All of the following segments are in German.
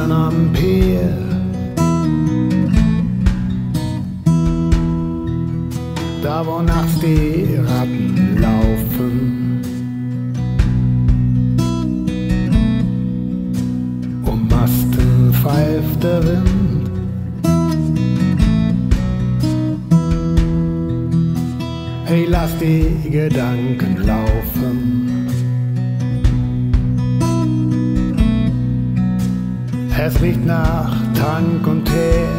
gestern am Pier. Da wo nachts die Ratten laufen, um Masten pfeift der Wind. Hey, lass die Gedanken laufen. Es riecht nach Trank und Teer.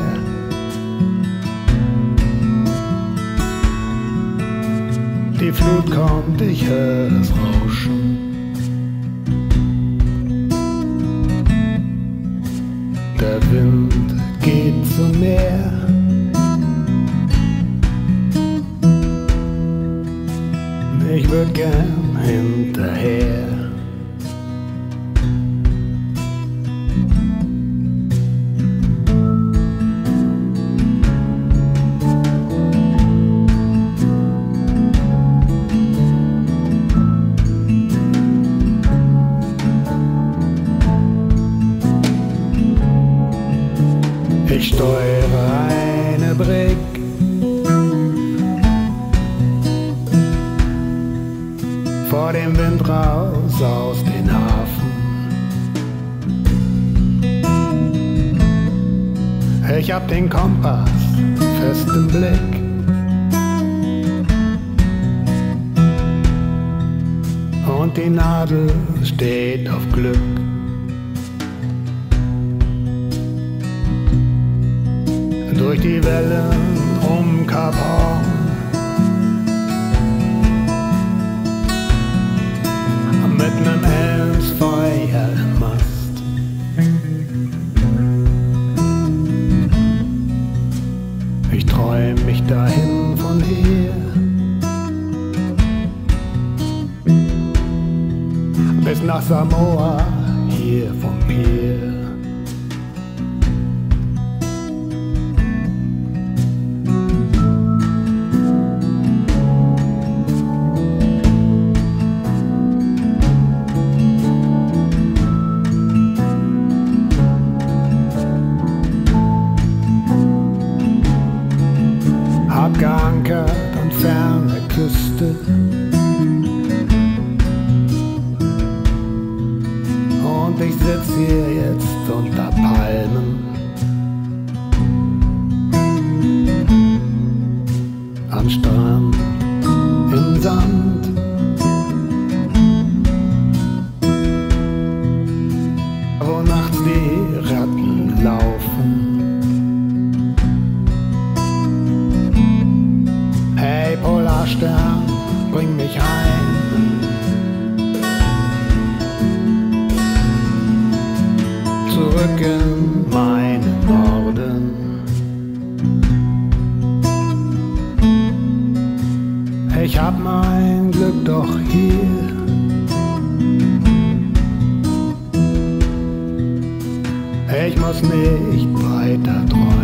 Die Flut kommt, ich höre es rauschen. Der Wind geht zum Meer. Ich würd gern hinterher. Ich steuere eine Brigg, vor dem Wind raus aus den Hafen. Ich hab den Kompass fest im Blick. Und die Nadel steht auf Glück. Durch die Wellen um Kap Horn, mit nem Elmsfeuer im Mast. Ich träum mich dahin von hier, bis nach Samoa, hier vom Pier. Geankert an ferner Küste und ich sitz hier jetzt unter Palmen am Strand im Sand. Wo nachts die Ratten laufen. Hey Polarstern, bring mich heim. Zurück in meinen Norden. Ich hab mein Glück doch hier. Ich muss nicht weiter träumen.